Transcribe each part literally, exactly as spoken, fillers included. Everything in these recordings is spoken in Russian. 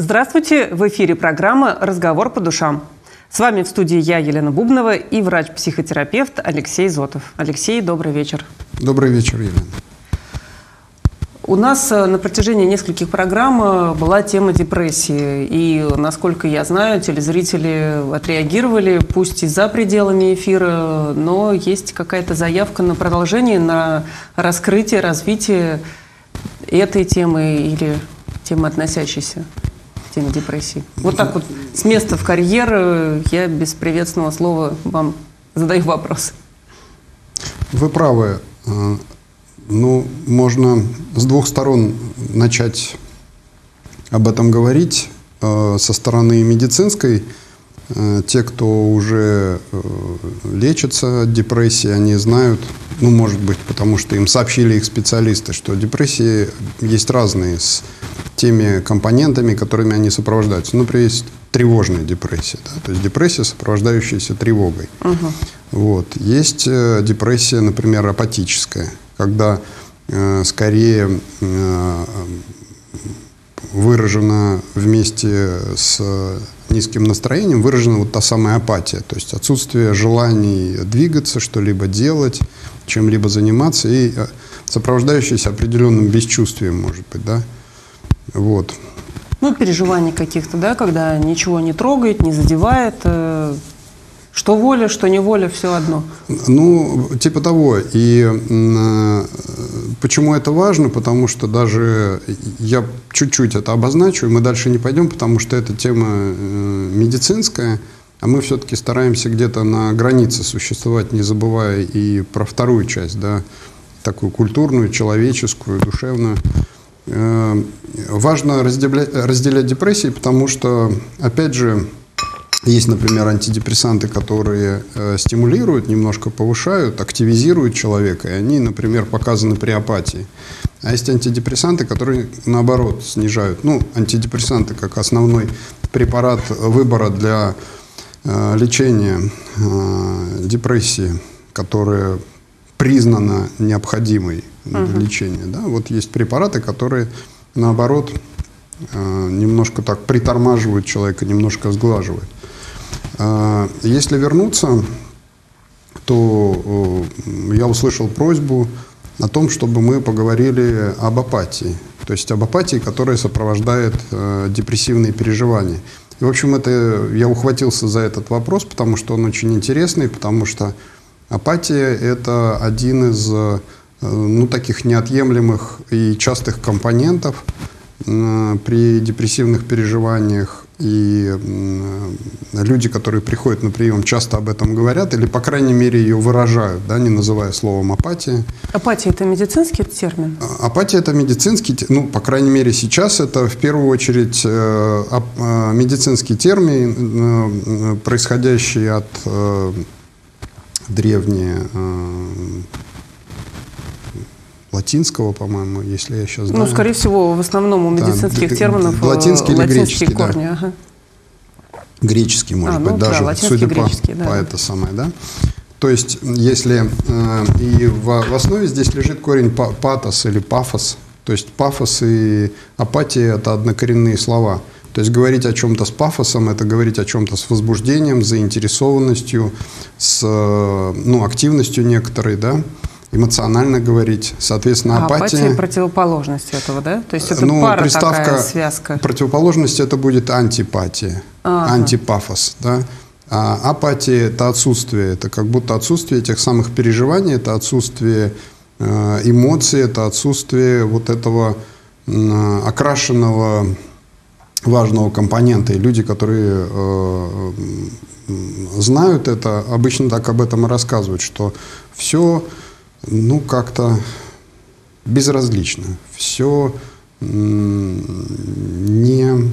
Здравствуйте! В эфире программа «Разговор по душам». С вами в студии я, Елена Бубнова, и врач-психотерапевт Алексей Зотов. Алексей, добрый вечер. Добрый вечер, Елена. У нас на протяжении нескольких программ была тема депрессии. И, насколько я знаю, телезрители отреагировали, пусть и за пределами эфира, но есть какая-то заявка на продолжение, на раскрытие, развитие этой темы или темы, относящейся к теме депрессии. Вот так вот, с места в карьер, я без приветственного слова вам задаю вопрос. Вы правы. Ну, можно с двух сторон начать об этом говорить. Со стороны медицинской, те, кто уже лечится от депрессии, они знают, ну, может быть, потому что им сообщили их специалисты, что депрессии есть разные с теми компонентами, которыми они сопровождаются. Например, есть тревожная депрессия, да? То есть депрессия, сопровождающаяся тревогой. Угу. Вот. Есть депрессия, например, апатическая, когда э, скорее э, выражена вместе с низким настроением, выражена вот та самая апатия, то есть отсутствие желаний двигаться, что-либо делать, чем-либо заниматься, и сопровождающаяся определенным бесчувствием, может быть, да, вот. Ну, переживаний каких-то, да, когда ничего не трогает, не задевает, э, что воля, что неволя, все одно. Ну, типа того. И э, почему это важно? Потому что даже я чуть-чуть это обозначу, и мы дальше не пойдем, потому что это тема э, медицинская, а мы все-таки стараемся где-то на границе существовать, не забывая и про вторую часть, да, такую культурную, человеческую, душевную. Э, важно разделять, разделять депрессии, потому что, опять же, есть, например, антидепрессанты, которые э, стимулируют, немножко повышают, активизируют человека, и они, например, показаны при апатии. А есть антидепрессанты, которые, наоборот, снижают. Ну, антидепрессанты как основной препарат выбора для э, лечения э, депрессии, которая признана необходимой для uh-huh. лечения. Да? Вот есть препараты, которые, наоборот, э, немножко так притормаживают человека, немножко сглаживают. Если вернуться, то я услышал просьбу о том, чтобы мы поговорили об апатии. То есть об апатии, которая сопровождает депрессивные переживания. И, в общем, это, я ухватился за этот вопрос, потому что он очень интересный, потому что апатия – это один из, ну, таких неотъемлемых и частых компонентов при депрессивных переживаниях. И люди, которые приходят на прием, часто об этом говорят, или, по крайней мере, ее выражают, да, не называя словом апатия. Апатия – это медицинский термин? Апатия – это медицинский, ну, по крайней мере, сейчас это в первую очередь э, э, медицинский термин, э, происходящий от э, древней э, латинского, по-моему, если я сейчас знаю. Ну, скорее всего, в основном у медицинских да, терминов латинский или греческий, корни. Да. Ага. Греческий, может а, быть, ну, даже, да, судя по, да. по это самое, да. То есть, если э, и в, в основе здесь лежит корень патос или пафос, то есть пафос и апатия – это однокоренные слова. То есть говорить о чем-то с пафосом – это говорить о чем-то с возбуждением, заинтересованностью, с ну, активностью некоторой, да. Эмоционально говорить, соответственно, а апатия... апатия – противоположность этого, да? То есть это ну, пара приставка, такая, связка. Противоположность – это будет антипатия, ага. антипафос, да? А апатия – это отсутствие, это как будто отсутствие этих самых переживаний, это отсутствие э, эмоций, это отсутствие вот этого э, окрашенного важного компонента. И люди, которые э, знают это, обычно так об этом и рассказывают, что все... ну, как-то безразлично. Все не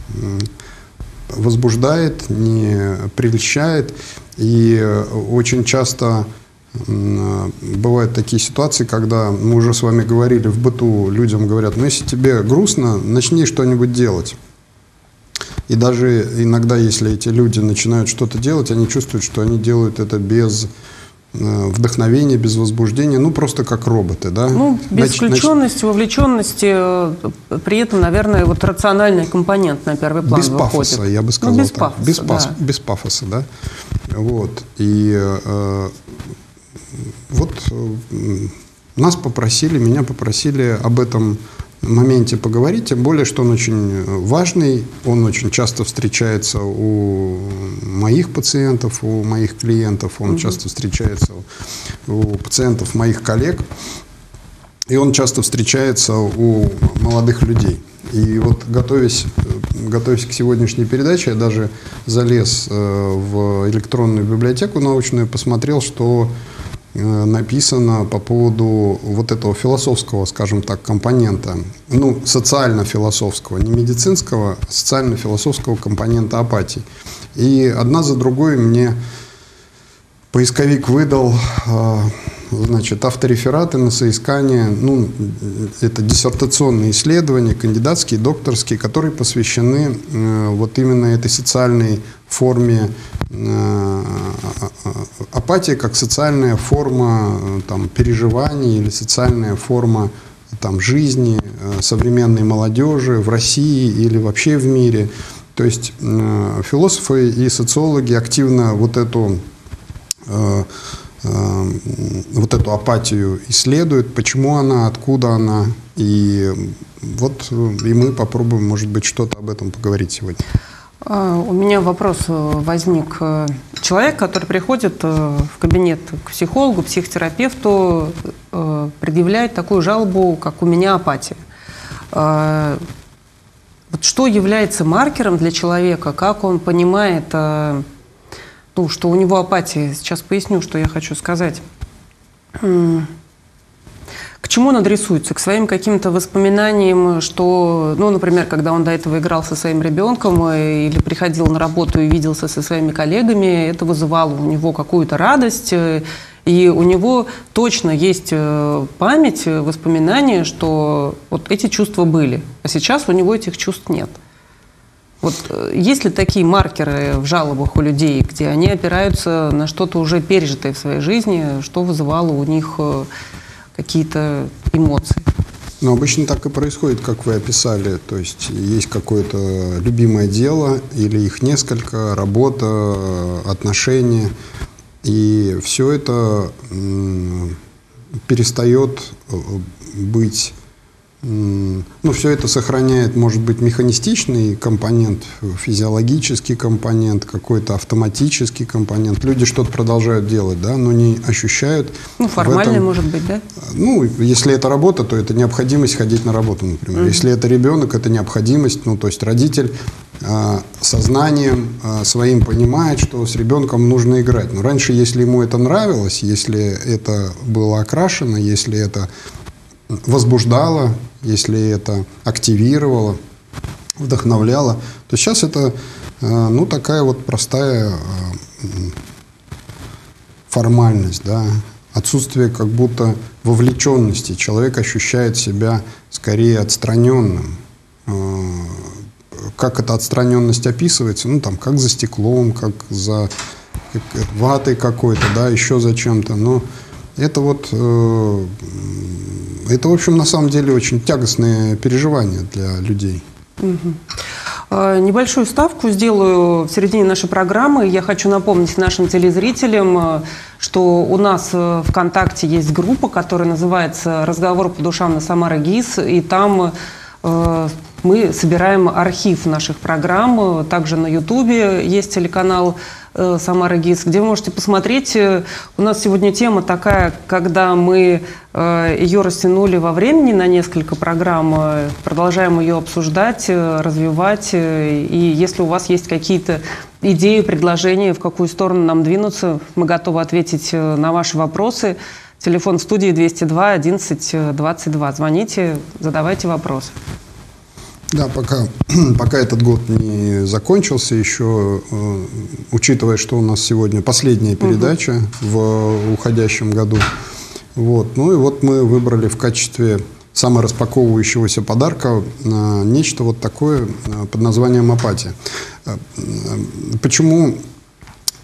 возбуждает, не прельщает. И очень часто бывают такие ситуации, когда мы уже с вами говорили в быту, людям говорят, ну, если тебе грустно, начни что-нибудь делать. И даже иногда, если эти люди начинают что-то делать, они чувствуют, что они делают это без вдохновения, без возбуждения, ну, просто как роботы, да? Ну, без включенности, вовлеченности, при этом, наверное, вот рациональный компонент на первый план выходит. Без пафоса, я бы сказал. Ну, без пафоса, без, да. пас, без пафоса, да? Вот. И э, вот э, нас попросили, меня попросили об этом моменте поговорить, тем более, что он очень важный, он очень часто встречается у моих пациентов, у моих клиентов, он угу. часто встречается у пациентов моих коллег, и он часто встречается у молодых людей. И вот, готовясь, готовясь к сегодняшней передаче, я даже залез в электронную библиотеку научную, посмотрел, что написано по поводу вот этого философского, скажем так, компонента, ну, социально-философского, не медицинского, а социально-философского компонента апатии. И одна за другой мне поисковик выдал, значит, авторефераты на соискание, ну, это диссертационные исследования, кандидатские, докторские, которые посвящены вот именно этой социальной форме, апатия как социальная форма там, переживаний или социальная форма там, жизни современной молодежи в России или вообще в мире. То есть философы и социологи активно вот эту, вот эту апатию исследуют, почему она, откуда она. И вот и мы попробуем, может быть, что-то об этом поговорить сегодня. У меня вопрос возник. Человек, который приходит в кабинет к психологу, психотерапевту, предъявляет такую жалобу, как у меня апатия. Вот что является маркером для человека, как он понимает, ну, что у него апатия? Сейчас поясню, что я хочу сказать. К чему он адресуется? К своим каким-то воспоминаниям, что, ну, например, когда он до этого играл со своим ребенком или приходил на работу и виделся со своими коллегами, это вызывало у него какую-то радость, и у него точно есть память, воспоминания, что вот эти чувства были, а сейчас у него этих чувств нет. Вот есть ли такие маркеры в жалобах у людей, где они опираются на что-то уже пережитое в своей жизни, что вызывало у них какие-то эмоции? Ну, обычно так и происходит, как вы описали. То есть есть какое-то любимое дело, или их несколько, работа, отношения. И все это перестает быть... Ну, все это сохраняет, может быть, механистичный компонент, физиологический компонент, какой-то автоматический компонент. Люди что-то продолжают делать, да, но не ощущают. Ну, формальный, этом, может быть, да? Ну, если это работа, то это необходимость ходить на работу, например. Mm-hmm. Если это ребенок, это необходимость, ну, то есть родитель э, сознанием э, своим понимает, что с ребенком нужно играть. Но раньше, если ему это нравилось, если это было окрашено, если это возбуждало, если это активировало, вдохновляло, то сейчас это, ну, такая вот простая формальность, да, отсутствие как будто вовлеченности. Человек ощущает себя скорее отстраненным. Как эта отстраненность описывается? Ну, там, как за стеклом, как за как ватой какой-то, да, еще за чем-то. Но это вот... Это, в общем, на самом деле очень тягостные переживания для людей. Угу. Небольшую ставку сделаю в середине нашей программы. Я хочу напомнить нашим телезрителям, что у нас в ВКонтакте есть группа, которая называется «Разговор по душам на Самара ГИС», и там э, мы собираем архив наших программ. Также на Ютубе есть телеканал Самара ГИС, где вы можете посмотреть. У нас сегодня тема такая, когда мы ее растянули во времени на несколько программ, продолжаем ее обсуждать, развивать. И если у вас есть какие-то идеи, предложения, в какую сторону нам двинуться, мы готовы ответить на ваши вопросы. Телефон в студии двести два одиннадцать двадцать два. Звоните, задавайте вопросы. Да, пока, пока этот год не закончился еще, э, учитывая, что у нас сегодня последняя передача угу. в уходящем году. Вот. Ну и вот мы выбрали в качестве самораспаковывающегося подарка э, нечто вот такое э, под названием апатия. Э, почему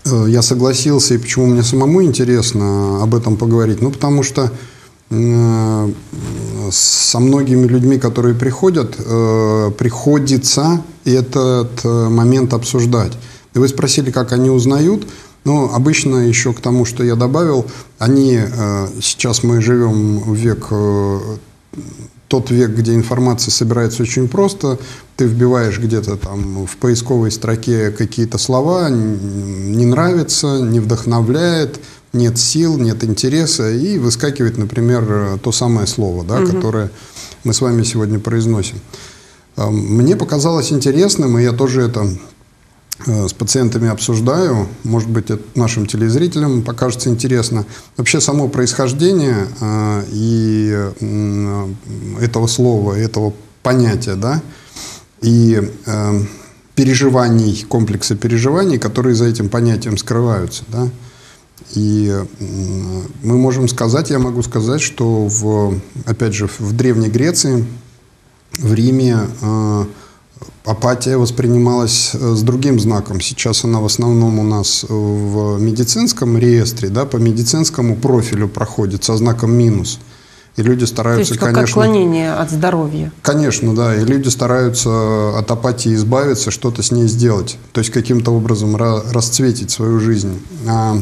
я согласился, и почему мне самому интересно об этом поговорить? Ну, потому что э, со многими людьми, которые приходят, э, приходится этот момент обсуждать. И вы спросили, как они узнают. Ну, обычно еще к тому, что я добавил, они, э, сейчас мы живем в век, э, тот век, где информация собирается очень просто. Ты вбиваешь где-то там в поисковой строке какие-то слова, не нравится, не вдохновляет, нет сил, нет интереса, и выскакивает, например, то самое слово, да, угу. которое мы с вами сегодня произносим. Мне показалось интересным, и я тоже это с пациентами обсуждаю, может быть, это нашим телезрителям покажется интересно. Вообще само происхождение э, и э, этого слова, этого понятия, да, и э, переживаний, комплекса переживаний, которые за этим понятием скрываются, да. И э, мы можем сказать, я могу сказать, что, в, опять же, в Древней Греции, в Риме э, апатия воспринималась с другим знаком. Сейчас она в основном у нас в медицинском реестре, да, по медицинскому профилю проходит со знаком минус. И люди стараются, то есть, конечно... как отклонение от здоровья. Конечно, да. И люди стараются от апатии избавиться, что-то с ней сделать. То есть, каким-то образом расцветить свою жизнь. А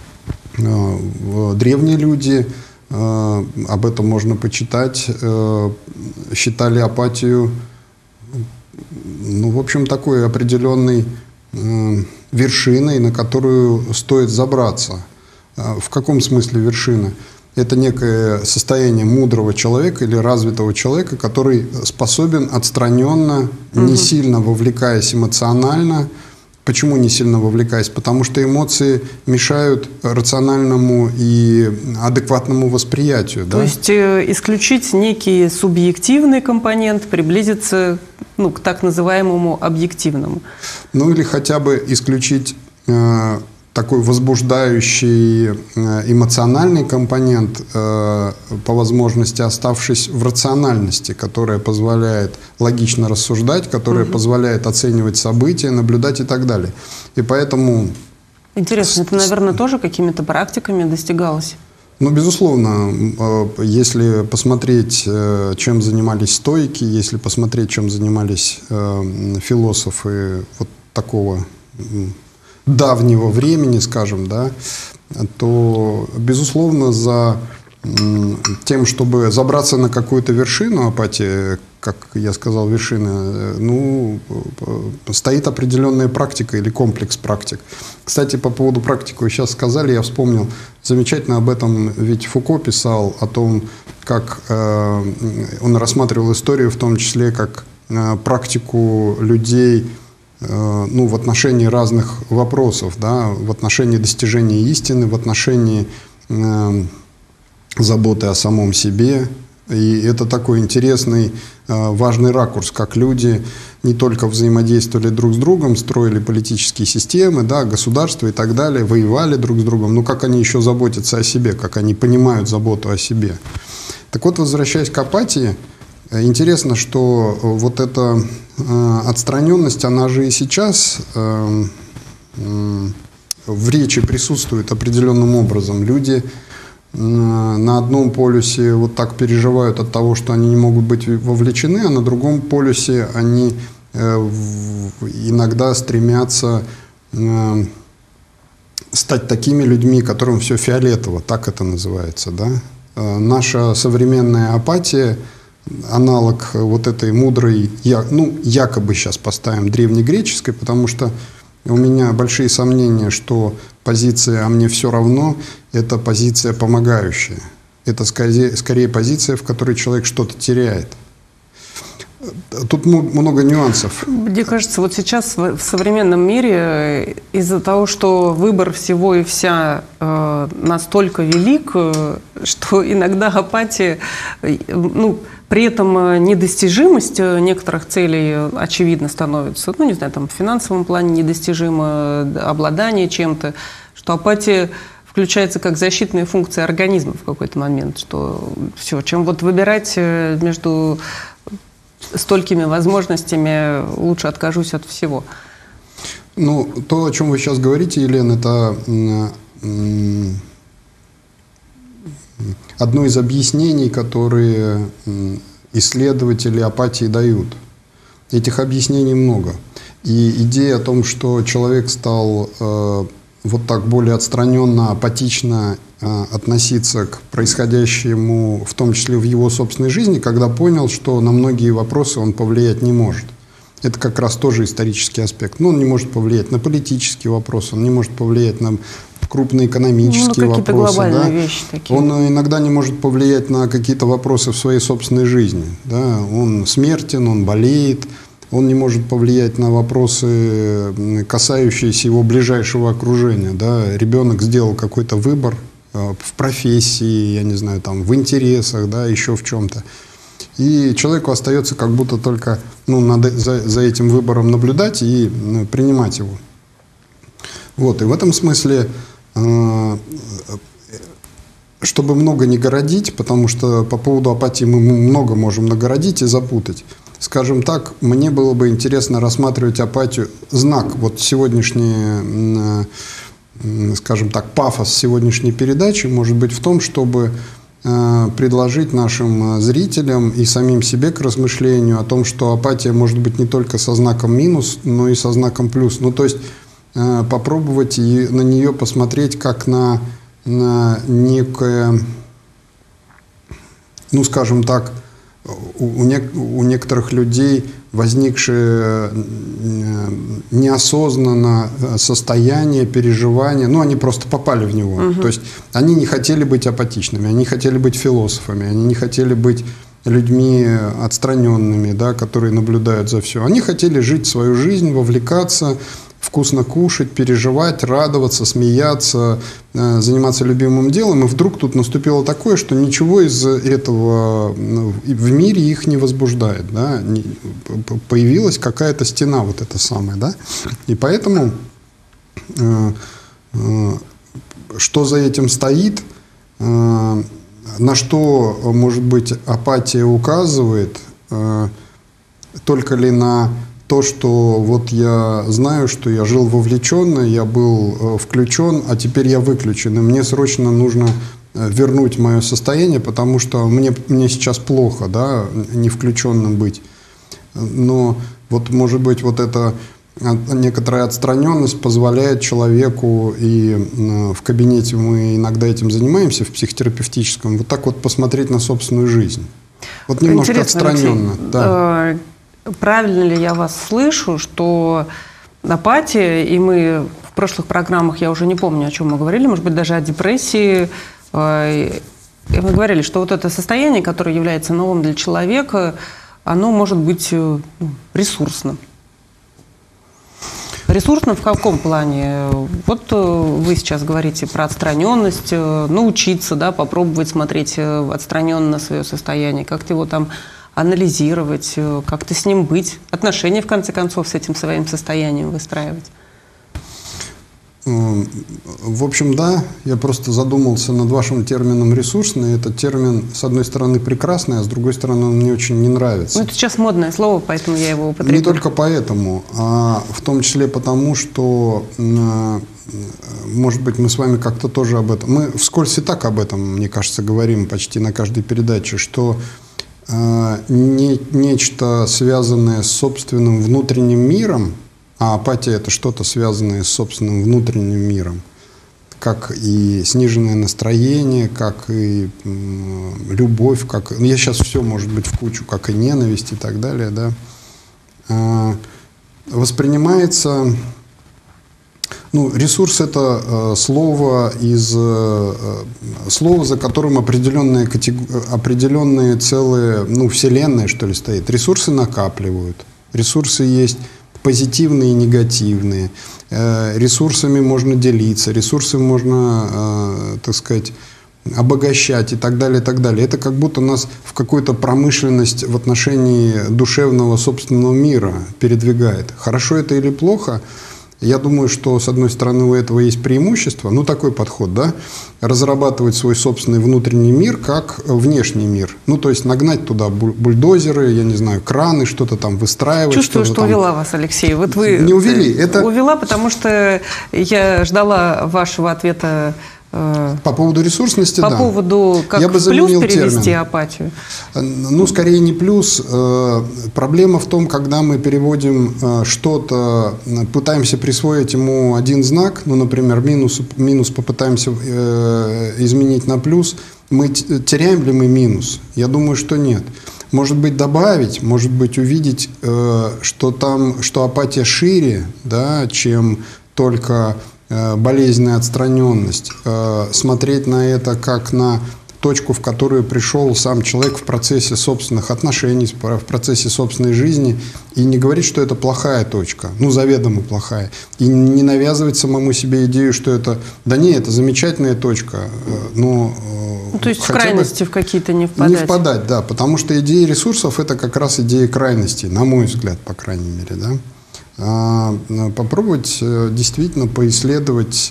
древние люди, об этом можно почитать, считали апатию, ну, в общем, такой определенной э, вершиной, на которую стоит забраться. Э, в каком смысле вершина? Это некое состояние мудрого человека или развитого человека, который способен отстраненно, угу. не сильно вовлекаясь эмоционально. Почему не сильно вовлекаясь? Потому что эмоции мешают рациональному и адекватному восприятию. То да? есть э, исключить некий субъективный компонент, приблизиться ну, к так называемому объективному. Ну или хотя бы исключить э, такой возбуждающий э, эмоциональный компонент, э, по возможности оставшись в рациональности, которая позволяет логично рассуждать, которая угу. позволяет оценивать события, наблюдать и так далее. И поэтому... Интересно, это, наверное, тоже какими-то практиками достигалось? Ну, безусловно, если посмотреть, чем занимались стоики, если посмотреть, чем занимались философы вот такого давнего времени, скажем, да, то, безусловно, за тем, чтобы забраться на какую-то вершину апатии, как я сказал, вершина, ну, стоит определенная практика или комплекс практик. Кстати, по поводу практики вы сейчас сказали, я вспомнил, замечательно об этом ведь Фуко писал, о том, как э, он рассматривал историю, в том числе, как э, практику людей, э, ну, в отношении разных вопросов, да, в отношении достижения истины, в отношении э, заботы о самом себе. И это такой интересный, важный ракурс, как люди не только взаимодействовали друг с другом, строили политические системы, да, государства и так далее, воевали друг с другом, но как они еще заботятся о себе, как они понимают заботу о себе. Так вот, возвращаясь к апатии, интересно, что вот эта отстраненность, она же и сейчас в речи присутствует определенным образом. Люди на одном полюсе вот так переживают от того, что они не могут быть вовлечены, а на другом полюсе они э, иногда стремятся э, стать такими людьми, которым все фиолетово, так это называется, да? Э, наша современная апатия, аналог вот этой мудрой, я, ну, якобы сейчас поставим древнегреческой, потому что у меня большие сомнения, что позиция «а мне все равно» – это позиция помогающая. Это скорее, скорее позиция, в которой человек что-то теряет. Тут много нюансов. Мне кажется, вот сейчас в современном мире из-за того, что выбор всего и вся э, настолько велик, э, что иногда апатия, э, ну, при этом недостижимость некоторых целей очевидно становится, ну, не знаю, там в финансовом плане недостижимо, обладание чем-то, что апатия включается как защитная функция организма в какой-то момент, что все, чем вот выбирать между столькими возможностями, лучше откажусь от всего. Ну, то, о чем вы сейчас говорите, Елена, это одно из объяснений, которые исследователи апатии дают. Этих объяснений много. И идея о том, что человек стал э, вот так более отстраненно, апатично э, относиться к происходящему, в том числе в его собственной жизни, когда понял, что на многие вопросы он повлиять не может. Это как раз тоже исторический аспект. Ну, он не может повлиять на политические вопросы, он не может повлиять на крупные экономические ну, вопросы. Глобальные да? вещи такие. Он иногда не может повлиять на какие-то вопросы в своей собственной жизни. Да? Он смертен, он болеет, он не может повлиять на вопросы, касающиеся его ближайшего окружения. Да? Ребенок сделал какой-то выбор в профессии, я не знаю, там, в интересах, да, еще в чем-то. И человеку остается как будто только ну, надо за, за этим выбором наблюдать и ну, принимать его. Вот, и в этом смысле, э, чтобы много не городить, потому что по поводу апатии мы много можем нагородить и запутать. Скажем так, мне было бы интересно рассматривать апатию, знак, вот сегодняшний, э, скажем так, пафос сегодняшней передачи может быть в том, чтобы предложить нашим зрителям и самим себе к размышлению о том, что апатия может быть не только со знаком минус, но и со знаком плюс. Ну, то есть попробовать и на нее посмотреть как на, на некое, ну, скажем так, у, не, у некоторых людей возникшее неосознанно состояние, переживание, ну, они просто попали в него. Uh-huh. То есть они не хотели быть апатичными, они хотели быть философами, они не хотели быть людьми отстраненными, да, которые наблюдают за все. Они хотели жить свою жизнь, вовлекаться, вкусно кушать, переживать, радоваться, смеяться, э, заниматься любимым делом. И вдруг тут наступило такое, что ничего из этого ну, в мире их не возбуждает. Да? Не, появилась какая-то стена вот эта самая. Да? И поэтому, э, э, что за этим стоит, э, на что, может быть, апатия указывает, э, только ли на то, что вот я знаю, что я жил вовлеченно, я был включен, а теперь я выключен. И мне срочно нужно вернуть мое состояние, потому что мне, мне сейчас плохо, да, не включенным быть. Но вот, может быть, вот эта некоторая отстраненность позволяет человеку, и в кабинете мы иногда этим занимаемся, в психотерапевтическом, вот так вот посмотреть на собственную жизнь. Вот немножко интересно, отстраненно. Алексей, да. Правильно ли я вас слышу, что апатия, и мы в прошлых программах, я уже не помню, о чем мы говорили, может быть, даже о депрессии, мы говорили, что вот это состояние, которое является новым для человека, оно может быть ресурсным. Ресурсно в каком плане? Вот вы сейчас говорите про отстраненность, научиться, да, попробовать смотреть отстраненно на свое состояние, как-то его там анализировать, как-то с ним быть, отношения, в конце концов, с этим своим состоянием выстраивать. В общем, да, я просто задумался над вашим термином «ресурсный». Этот термин, с одной стороны, прекрасный, а с другой стороны, он мне очень не нравится. Ну, это сейчас модное слово, поэтому я его употребляю. Не только поэтому, а в том числе потому, что, может быть, мы с вами как-то тоже об этом... Мы вскользь и так об этом, мне кажется, говорим почти на каждой передаче, что не, нечто, связанное с собственным внутренним миром, а апатия – это что-то, связанное с собственным внутренним миром, как и сниженное настроение, как и м, любовь, как… Я сейчас все, может быть, в кучу, как и ненависть и так далее, да, а, воспринимается… Ну, ресурс – это э, слово, из, э, слово, за которым определенные, определенные целые, ну, вселенные, что ли, стоит. Ресурсы накапливают. Ресурсы есть позитивные и негативные. Э, ресурсами можно делиться, ресурсами можно, э, так сказать, обогащать и так далее, и так далее. Это как будто нас в какую-то промышленность в отношении душевного собственного мира передвигает. Хорошо это или плохо – Я думаю, что, с одной стороны, у этого есть преимущество, ну, такой подход, да, разрабатывать свой собственный внутренний мир как внешний мир. Ну, то есть нагнать туда бульдозеры, я не знаю, краны, что-то там выстраивать. Чувствую, что, что там... увела вас, Алексей. Вот вы не увели. Это... Увела, потому что я ждала вашего ответа. По поводу ресурсности, По да. поводу, как я бы в плюс перевести термин. апатию? Ну, скорее не плюс. Проблема в том, когда мы переводим что-то, пытаемся присвоить ему один знак, ну, например, минус, минус попытаемся изменить на плюс, мы теряем ли мы минус? Я думаю, что нет. Может быть, добавить, может быть, увидеть, что там, что апатия шире, да, чем только болезненная отстраненность, смотреть на это как на точку, в которую пришел сам человек в процессе собственных отношений, в процессе собственной жизни, и не говорить, что это плохая точка, ну, заведомо плохая, и не навязывать самому себе идею, что это, да не, это замечательная точка, но... Ну, то есть в крайности в какие-то не впадать. Не впадать, да, потому что идея ресурсов – это как раз идея крайностей, на мой взгляд, по крайней мере, да. Попробовать действительно поисследовать,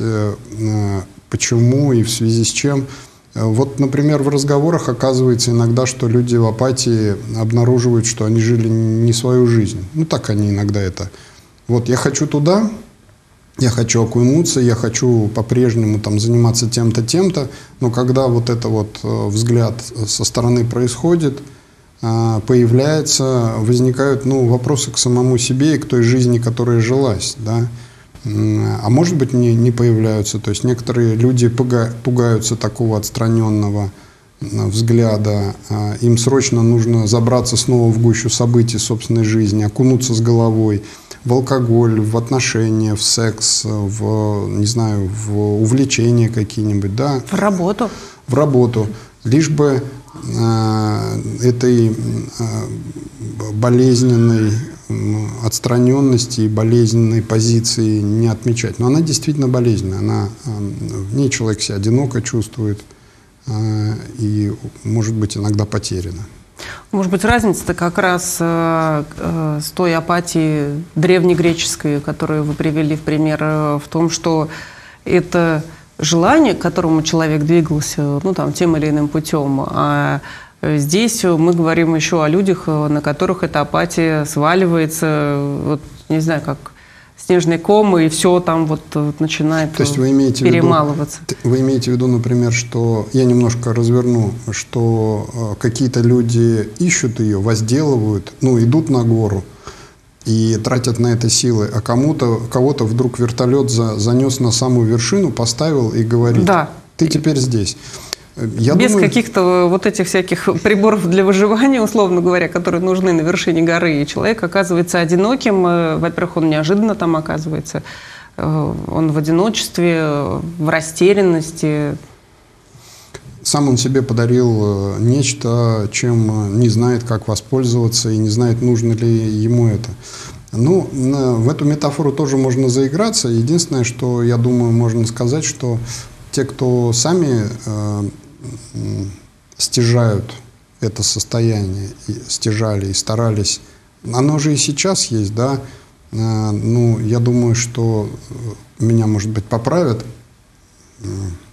почему и в связи с чем. Вот, например, в разговорах оказывается иногда, что люди в апатии обнаруживают, что они жили не свою жизнь. Ну, так они иногда это. Вот, я хочу туда, я хочу окунуться, я хочу по-прежнему там заниматься тем-то, тем-то, но когда вот это вот взгляд со стороны происходит, появляется, возникают, ну, вопросы к самому себе и к той жизни, которая жилась, да. А может быть, не, не появляются. То есть некоторые люди пуга, пугаются такого отстраненного взгляда. Им срочно нужно забраться снова в гущу событий собственной жизни, окунуться с головой в алкоголь, в отношения, в секс, в, не знаю, в увлечения какие-нибудь, да. В работу. В работу. Лишь бы э, этой э, болезненной отстраненности и болезненной позиции не отмечать. Но она действительно болезненная. Она, э, в ней человек себя одиноко чувствует э, и, может быть, иногда потеряна. Может быть, разница-то как раз э, э, с той апатией древнегреческой, которую вы привели в пример, э, в том, что это желание, к которому человек двигался, ну, там, тем или иным путем. А здесь мы говорим еще о людях, на которых эта апатия сваливается, вот, не знаю, как снежный ком, и все там вот начинает То есть вы имеете перемалываться. В виду, вы имеете в виду, например, что, я немножко разверну, что какие-то люди ищут ее, возделывают, ну, идут на гору, и тратят на это силы, а кому-то, кого-то вдруг вертолет за, занес на самую вершину, поставил и говорит, да. Ты теперь здесь. Я Без думаю... каких-то вот этих всих приборов для выживания, условно говоря, которые нужны на вершине горы, и человек оказывается одиноким. Во-первых, он неожиданно там оказывается, он в одиночестве, в растерянности. Сам он себе подарил нечто, чем не знает, как воспользоваться, и не знает, нужно ли ему это. Ну, в эту метафору тоже можно заиграться. Единственное, что, я думаю, можно сказать, что те, кто сами э, стяжают это состояние, и стяжали и старались, оно же и сейчас есть, да. Э, ну, я думаю, что меня, может быть, поправят э,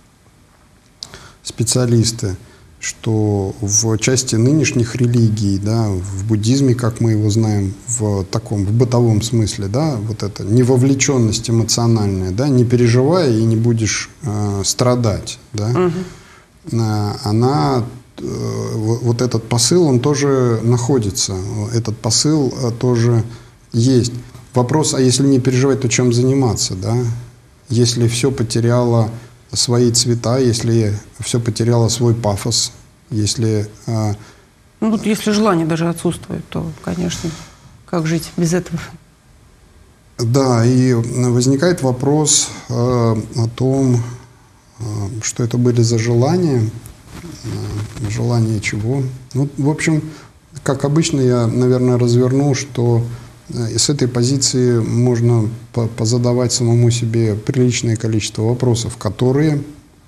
специалисты, что в части нынешних религий, да, в буддизме, как мы его знаем, в таком, в бытовом смысле, да, вот эта невовлеченность эмоциональная, да, не переживая и не будешь э, страдать, да, угу. э, она, э, вот этот посыл, он тоже находится, этот посыл э, тоже есть. Вопрос, а если не переживать, то чем заниматься, да, если все потеряло свои цвета, если все потеряло свой пафос, если... Э, ну, тут если желание даже отсутствует, то, конечно, как жить без этого? Да, и возникает вопрос э, о том, э, что это были за желания, э, желания чего. Ну, в общем, как обычно, я, наверное, разверну, что и с этой позиции можно позадавать самому себе приличное количество вопросов, которые,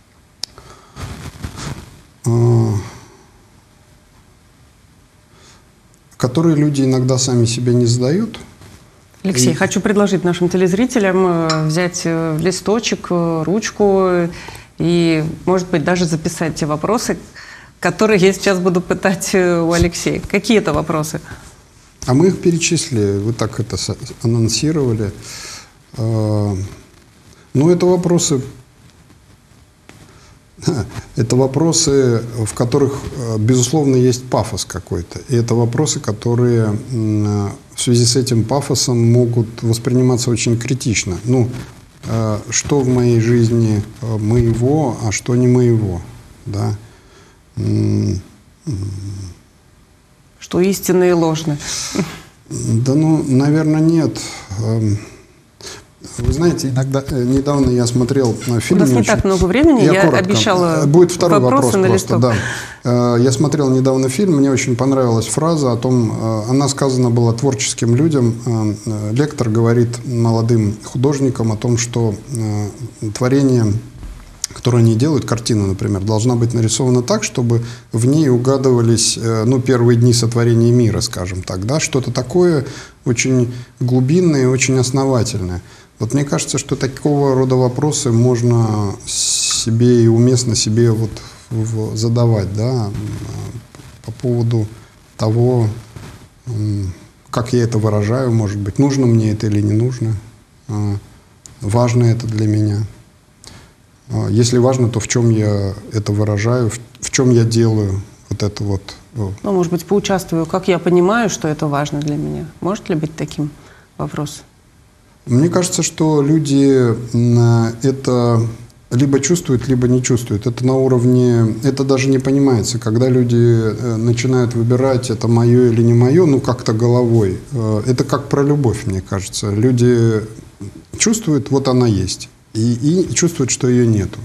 э, которые люди иногда сами себе не задают, Алексей, И... хочу предложить нашим телезрителям взять листочек, ручку и, может быть, даже записать те вопросы, которые я сейчас буду пытать у Алексея. Какие это вопросы? А мы их перечислили, вы так это анонсировали. Ну, это вопросы, это вопросы, в которых, безусловно, есть пафос какой-то. И это вопросы, которые в связи с этим пафосом могут восприниматься очень критично. Ну, что в моей жизни моего, а что не моего, да? Что истинно и ложно? Да, ну, наверное, нет. Вы знаете, иногда, недавно я смотрел фильм. У нас не очень... так много времени, я, я коротко. обещала. Будет второй вопрос на просто, листок. Да. Я смотрел недавно фильм, мне очень понравилась фраза о том, она сказана была творческим людям. Лектор говорит молодым художникам о том, что творение, которое они делают, картина, например, должна быть нарисована так, чтобы в ней угадывались, ну, первые дни сотворения мира, скажем так, да, что-то такое очень глубинное и очень основательное. Вот мне кажется, что такого рода вопросы можно себе и уместно себе вот задавать, да, по поводу того, как я это выражаю, может быть, нужно мне это или не нужно, важно это для меня. Если важно, то в чем я это выражаю, в, в чем я делаю вот это вот. Ну, может быть, поучаствую, как я понимаю, что это важно для меня. Может ли быть таким вопрос? Мне кажется, что люди это либо чувствуют, либо не чувствуют. Это на уровне, это даже не понимается. Когда люди начинают выбирать, это мое или не мое, ну как-то головой. Это как про любовь, мне кажется. Люди чувствуют, вот она есть. И, и чувствуют, что ее нету.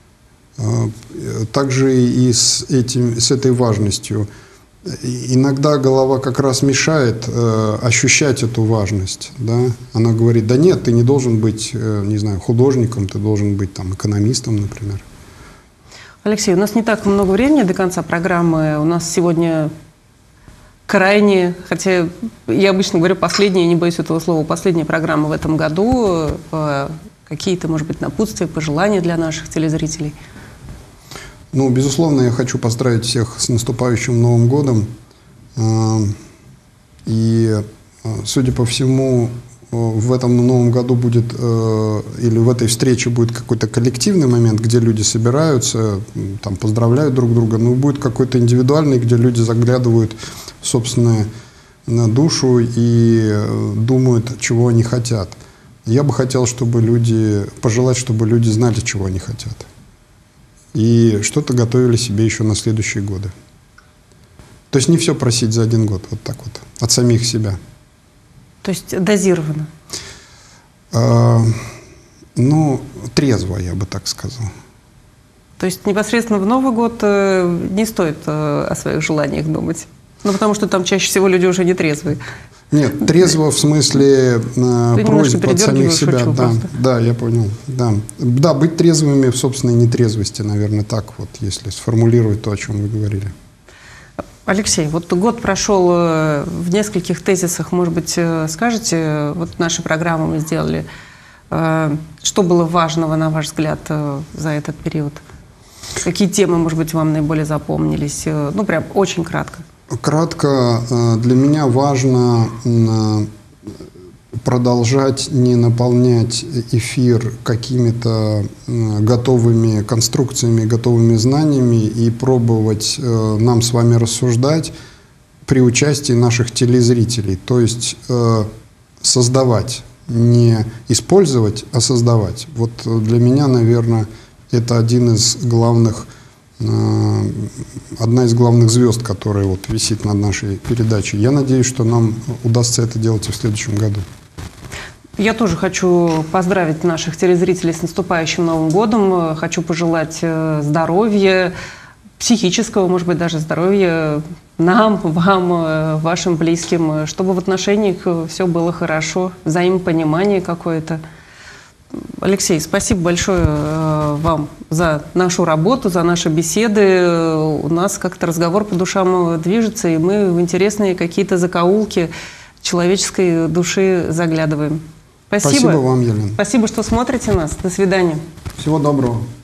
Также и с, этим, с этой важностью. Иногда голова как раз мешает э, ощущать эту важность. Да? Она говорит, да нет, ты не должен быть, э, не знаю, художником, ты должен быть там, экономистом, например. Алексей, у нас не так много времени до конца программы. У нас сегодня крайне, хотя я обычно говорю последняя, не боюсь этого слова, последняя программа в этом году. Э, Какие-то, может быть, напутствия, пожелания для наших телезрителей? Ну, безусловно, я хочу поздравить всех с наступающим Новым годом. И, судя по всему, в этом Новом году будет, или в этой встрече будет какой-то коллективный момент, где люди собираются, там, поздравляют друг друга, но будет какой-то индивидуальный, где люди заглядывают в собственную душу и думают, чего они хотят. Я бы хотел, чтобы люди, пожелать, чтобы люди знали, чего они хотят. И что-то готовили себе еще на следующие годы. То есть не все просить за один год, вот так вот, от самих себя. То есть дозированно? А, ну, трезво, я бы так сказал. То есть непосредственно в Новый год не стоит о своих желаниях думать? Ну, потому что там чаще всего люди уже не трезвые. Нет, трезво в смысле э, просьб от самих себя. Да, да, я понял. Да. да, быть трезвыми в собственной нетрезвости, наверное, так вот, если сформулировать то, о чем вы говорили. Алексей, вот год прошел в нескольких тезисах, может быть, скажете, вот наши программы мы сделали, что было важного, на ваш взгляд, за этот период? Какие темы, может быть, вам наиболее запомнились? Ну, прям очень кратко. Кратко, для меня важно продолжать не наполнять эфир какими-то готовыми конструкциями, готовыми знаниями и пробовать нам с вами рассуждать при участии наших телезрителей. То есть создавать, не использовать, а создавать. Вот для меня, наверное, это один из главных одна из главных звезд, которая вот висит над нашей передачей. Я надеюсь, что нам удастся это делать и в следующем году. Я тоже хочу поздравить наших телезрителей с наступающим Новым годом. Хочу пожелать здоровья, психического, может быть, даже здоровья нам, вам, вашим близким, чтобы в отношениях все было хорошо, взаимопонимание какое-то. Алексей, спасибо большое э, вам за нашу работу, за наши беседы. У нас как-то разговор по душам движется, и мы в интересные какие-то закоулки человеческой души заглядываем. Спасибо. Спасибо вам, Елена. Спасибо, что смотрите нас. До свидания. Всего доброго.